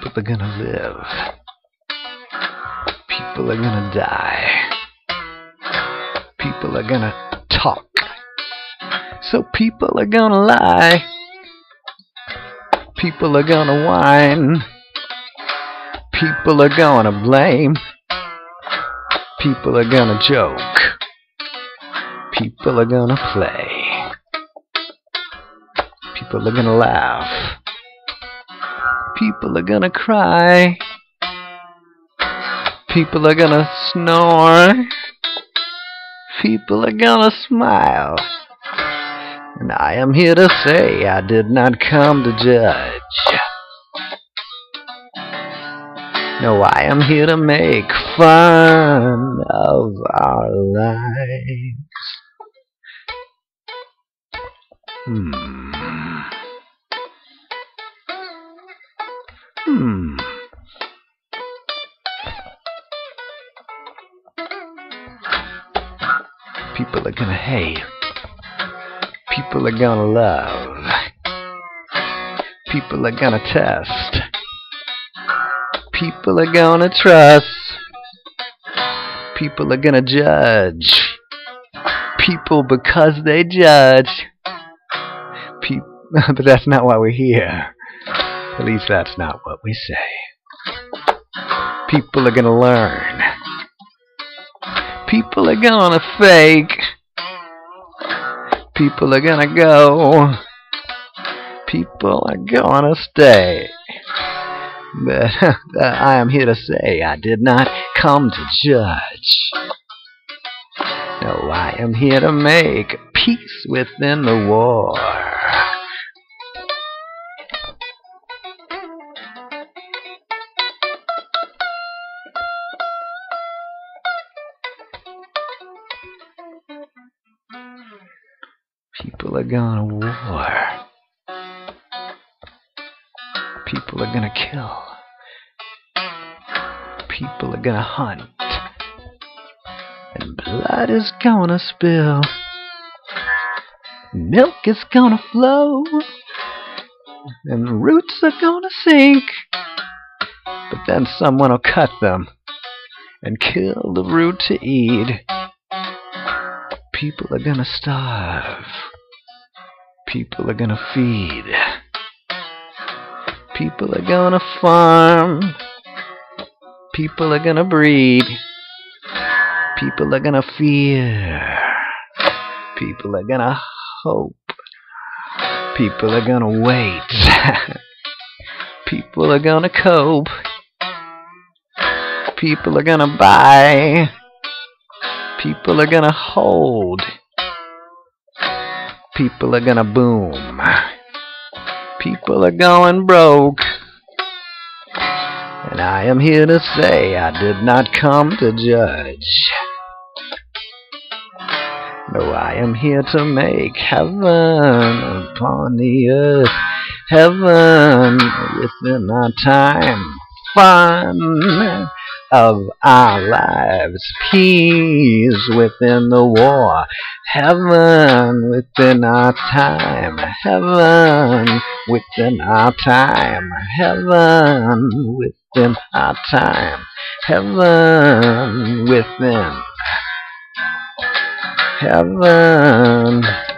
People are gonna live. People are gonna die. People are gonna talk. So people are gonna lie. People are gonna whine. People are gonna blame. People are gonna joke. People are gonna play. People are gonna laugh. People are gonna cry. People are gonna snore. People are gonna smile. And I am here to say I did not come to judge. No, I am here to make fun of our lives. People are gonna hate. People are gonna love. People are gonna test. People are gonna trust. People are gonna judge. People because they judge. But that's not why we're here. At least that's not what we say. People are gonna learn. People are gonna fake. People are gonna go. People are gonna stay. But I am here to say I did not come to judge. No, I am here to make peace within the war. People are gonna war. People are gonna kill. People are gonna hunt. And blood is gonna spill. Milk is gonna flow. And roots are gonna sink. But then someone will cut them and kill the root to eat. People are gonna starve. People are gonna feed. People are gonna farm. People are gonna breed. People are gonna fear. People are gonna hope. People are gonna wait. People are gonna cope. People are gonna buy. People are gonna hold. People are gonna boom. People are going broke. And I am here to say I did not come to judge. No, I am here to make heaven upon the earth. Heaven within our time. Fun of our lives. Peace within the war. Heaven within our time. Heaven within our time. Heaven within our time. Heaven within. Heaven.